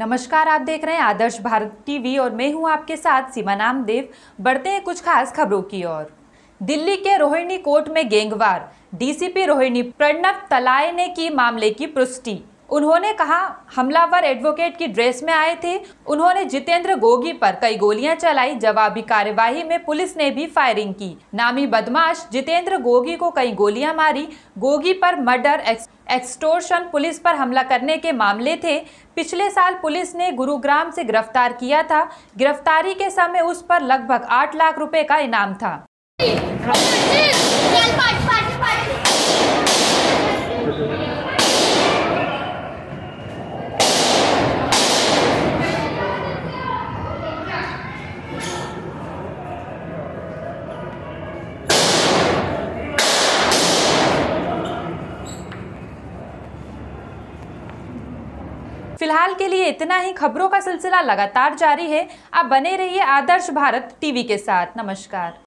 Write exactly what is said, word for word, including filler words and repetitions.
नमस्कार, आप देख रहे हैं आदर्श भारत टीवी और मैं हूं आपके साथ सीमा नामदेव। बढ़ते हैं कुछ खास खबरों की ओर। दिल्ली के रोहिणी कोर्ट में गैंगवार, डीसीपी रोहिणी प्रणव तलाए ने की मामले की पुष्टि। उन्होंने कहा, हमलावर एडवोकेट की ड्रेस में आए थे। उन्होंने जितेंद्र गोगी पर कई गोलियां चलाई। जवाबी कार्यवाही में पुलिस ने भी फायरिंग की। नामी बदमाश जितेंद्र गोगी को कई गोलियां मारी। गोगी पर मर्डर, एक्सटॉर्शन, पुलिस पर हमला करने के मामले थे। पिछले साल पुलिस ने गुरुग्राम से गिरफ्तार किया था। गिरफ्तारी के समय उस पर लगभग आठ लाख रुपए का इनाम था। फिलहाल के लिए इतना ही। खबरों का सिलसिला लगातार जारी है। आप बने रहिए आदर्श भारत टीवी के साथ। नमस्कार।